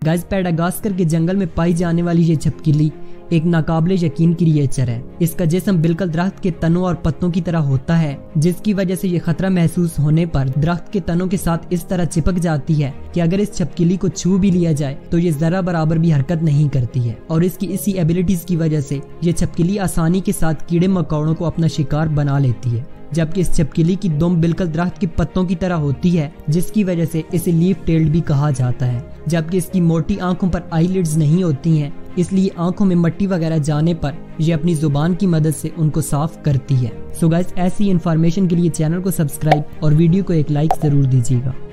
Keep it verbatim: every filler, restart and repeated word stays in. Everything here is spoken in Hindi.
गाइस मेडागास्कर के जंगल में पाई जाने वाली ये छिपकली एक नाकाबिले यकीन क्रिएचर है। इसका जिस्म बिल्कुल दरख्त के तनों और पत्तों की तरह होता है, जिसकी वजह से ये खतरा महसूस होने पर दरख्त के तनों के साथ इस तरह चिपक जाती है कि अगर इस छिपकली को छू भी लिया जाए तो ये जरा बराबर भी हरकत नहीं करती है। और इसकी इसी एबिलिटीज की वजह से ये छिपकली आसानी के साथ कीड़े मकोड़ों को अपना शिकार बना लेती है। जबकि इस छिपकली की दुम बिल्कुल दरख्त के पत्तों की तरह होती है, जिसकी वजह से इसे लीफ टेल्ड भी कहा जाता है। जबकि इसकी मोटी आंखों पर आईलिड्स नहीं होती हैं, इसलिए आंखों में मट्टी वगैरह जाने पर ये अपनी जुबान की मदद से उनको साफ करती है। सो गाइस, ऐसी इन्फॉर्मेशन के लिए चैनल को सब्सक्राइब और वीडियो को एक लाइक जरूर दीजिएगा।